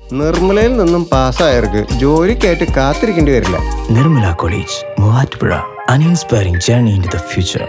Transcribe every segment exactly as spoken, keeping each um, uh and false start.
നിർമ്മലയിൽ നിന്നും പാസ്സായവർക്ക് ജോലിക്കായിട്ട് കാത്തിരിക്കേണ്ടി വരില്ല. Nirmala college, Muvattupuzha. An inspiring journey into the future.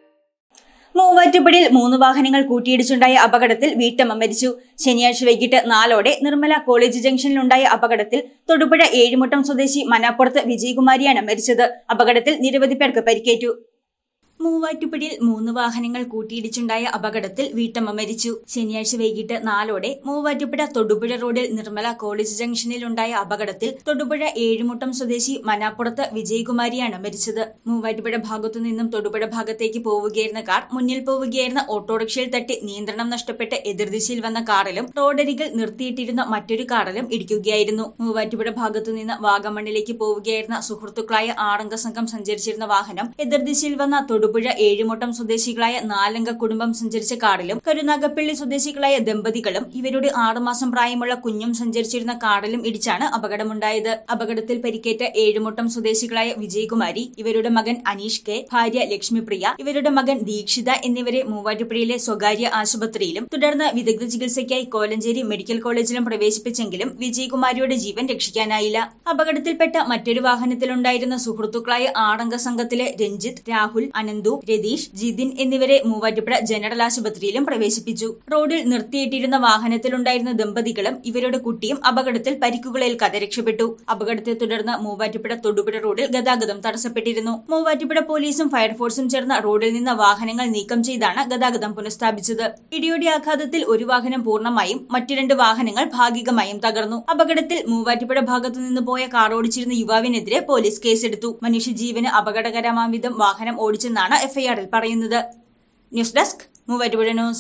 മൂവാറ്റുപുഴയിൽ മൂന്ന് വാഹനങ്ങൾ കൂട്ടിയിടിച്ചുണ്ടായ അപകടത്തിൽ വീട്ടമ്മ മരിച്ചു. ശനിയാഴ്ച വൈകിട്ട് നാലോടെ നിർമ്മല കോളേജ് ജംഗ്ഷനിലുണ്ടായ അപകടത്തിൽ തൊടുപുഴ ഏഴുമുട്ടം സ്വദേശി മനാപ്പുറത്ത് വിജയകുമാരിയാണ് മരിച്ചത്. അപകടത്തിൽ നിരവധി പേർക്ക് പരിക്കേറ്റു. മൂവാറ്റുപുഴയിൽ മൂന്ന് വാഹനങ്ങൾ കൂട്ടിയിടിച്ചുണ്ടായ അപകടത്തിൽ വീട്ടമ്മ മരിച്ചു. ശനിയാഴ്ച വൈകിട്ട് നാലോടെ മൂവാറ്റുപുഴ തൊടുപുഴ റോഡിൽ നിർമ്മല കോളേജ് ജംഗ്ഷനിലുണ്ടായ അപകടത്തിൽ തൊടുപുഴ ഏഴുമുട്ടം സ്വദേശി മനാപ്പുറത്ത് വിജയകുമാരിയാണ് മരിച്ചത്. മൂവാറ്റുപുഴ ഭാഗത്തു നിന്നും തൊടുപുഴ ഭാഗത്തേക്ക് പോവുകയായിരുന്ന കാർ മുന്നിൽ പോവുകയായിരുന്ന ഓട്ടോറിക്ഷയിൽ തട്ടി നിയന്ത്രണം നഷ്ടപ്പെട്ട് എതിർദിശയിൽ വന്ന കാറിലും റോഡരികിൽ നിർത്തിയിട്ടിരുന്ന മറ്റൊരു കാറിലും ഇടിക്കുകയായിരുന്നു. മൂവാറ്റുപുഴ ഭാഗത്തു നിന്ന് വാഗമണ്ണിലേക്ക് പോവുകയായിരുന്ന സുഹൃത്തുക്കളായ ആറംഗ സംഘം സഞ്ചരിച്ചിരുന്ന വാഹനം എതിർദിശയിൽ വന്ന തൊടുപുഴ ഏഴുമുട്ടം സ്വദേശികളായ നാലംഗ കുടുംബം സഞ്ചരിച്ച കാറിലും കരുനാഗപ്പള്ളി സ്വദേശികളായ ദമ്പതികളും ഇവരുടെ ആറുമാസം പ്രായമുള്ള കുഞ്ഞും സഞ്ചരിച്ചിരുന്ന കാറിലും ഇടിച്ചാണ് അപകടമുണ്ടായത്. അപകടത്തിൽ പരിക്കേറ്റ ഏഴുമുട്ടം സ്വദേശികളായ വിജയകുമാരി, ഇവരുടെ മകൻ അനീഷ് കെ, ഭാര്യ ലക്ഷ്മിപ്രിയ, ഇവരുടെ മകൻ ദീക്ഷിത എന്നിവരെ മൂവാറ്റുപുഴയിലെ സ്വകാര്യ ആശുപത്രിയിലും തുടർന്ന് വിദഗ്ധ ചികിത്സയ്ക്കായി കോലഞ്ചേരി മെഡിക്കൽ കോളേജിലും പ്രവേശിപ്പിച്ചെങ്കിലും വിജയകുമാരിയുടെ ജീവൻ രക്ഷിക്കാനായില്ല. അപകടത്തിൽപ്പെട്ട മറ്റൊരു വാഹനത്തിലുണ്ടായിരുന്ന സുഹൃത്തുക്കളായ ആറംഗ സംഘത്തിലെ രഞ്ജിത്ത്, രാഹുൽ, അനന്തു, രതീഷ്, ജിതിൻ എന്നിവരെ മൂവാറ്റുപുഴ ജനറൽ ആശുപത്രിയിലും പ്രവേശിപ്പിച്ചു. റോഡിൽ നിർത്തിയിട്ടിരുന്ന വാഹനത്തിലുണ്ടായിരുന്ന ദമ്പതികളും ഇവരുടെ കുട്ടിയും അപകടത്തിൽ പരിക്കുകളേൽക്കാതെ രക്ഷപ്പെട്ടു. അപകടത്തെ തുടർന്ന് മൂവാറ്റുപുഴ തൊടുപുഴ റോഡിൽ ഗതാഗതം തടസ്സപ്പെട്ടിരുന്നു. മൂവാറ്റുപുഴ പോലീസും ഫയർഫോഴ്സും ചേർന്ന് റോഡിൽ നിന്ന് വാഹനങ്ങൾ നീക്കം ചെയ്താണ് ഗതാഗതം പുനഃസ്ഥാപിച്ചത്. ഇടിയുടെ ആഘാതത്തിൽ ഒരു വാഹനം പൂർണ്ണമായും മറ്റു രണ്ട് വാഹനങ്ങൾ ഭാഗികമായും തകർന്നു. അപകടത്തിൽ മൂവാറ്റുപുഴ ഭാഗത്തു നിന്ന് പോയ കാർ ഓടിച്ചിരുന്ന യുവാവിനെതിരെ പോലീസ് കേസെടുത്തു. മനുഷ്യജീവന് അപകടകരമാം വിധം വാഹനം ഓടിച്ചെന്നാണ് എഫ്ഐആറിൽ പറയുന്നത്. News desk, Muvattupuzha news.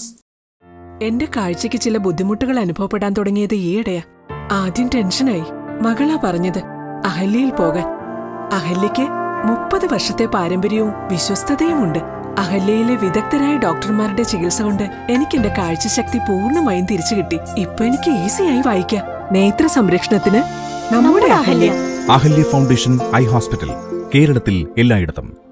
എന്റെ കാഴ്ചയ്ക്ക് ചില ബുദ്ധിമുട്ടുകൾ അനുഭവപ്പെടാൻ തുടങ്ങിയത് ഈയിടെയാ. ആദ്യം ടെൻഷനായി. മകളാ പറഞ്ഞത് അഹല്യയിൽ പോകാൻ. അഹല്യയ്ക്ക് മുപ്പത് വർഷത്തെ പാരമ്പര്യവും വിശ്വസ്തതയുമുണ്ട്. അഹല്യയിലെ വിദഗ്ധരായ ഡോക്ടർമാരുടെ ചികിത്സ കൊണ്ട് എനിക്ക് എന്റെ കാഴ്ചശക്തി പൂർണ്ണമായും തിരിച്ചു കിട്ടി. ഇപ്പൊ എനിക്ക് ഈസിയായി വായിക്കാം. നേത്ര സംരക്ഷണത്തിന് നമ്മുടെ Ahalya. Ahalya foundation eye hospital, കേരളത്തിൽ എല്ലായിടത്തും.